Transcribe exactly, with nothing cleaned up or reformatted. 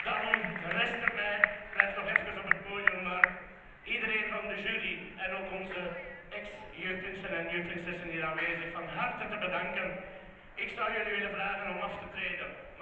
Dan rest er mij, blijf nog even op het podium, maar iedereen van de jury en ook onze ex-jeugdinsen en jeugdprinsessen hier aanwezig van harte te bedanken. Ik zou jullie willen vragen om af te treden.